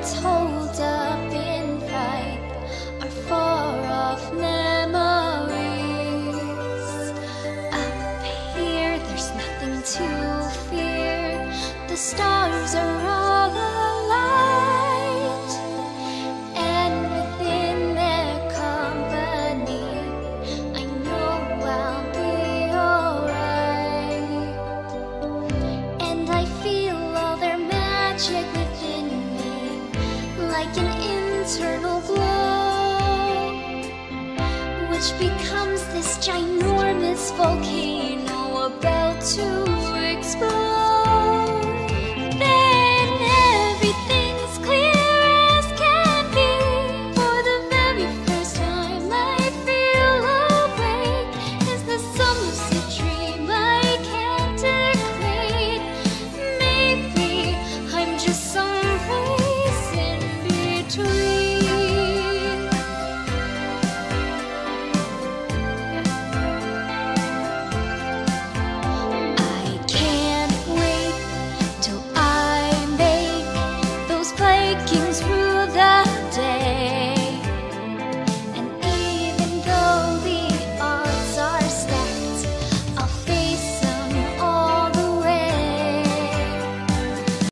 once holed up in fight are far-off memories. Up here, there's nothing to fear. The stars are all alight, and within their company, I know I'll be alright. And I feel all their magic within me, like an internal glow, which becomes this ginormous volcano.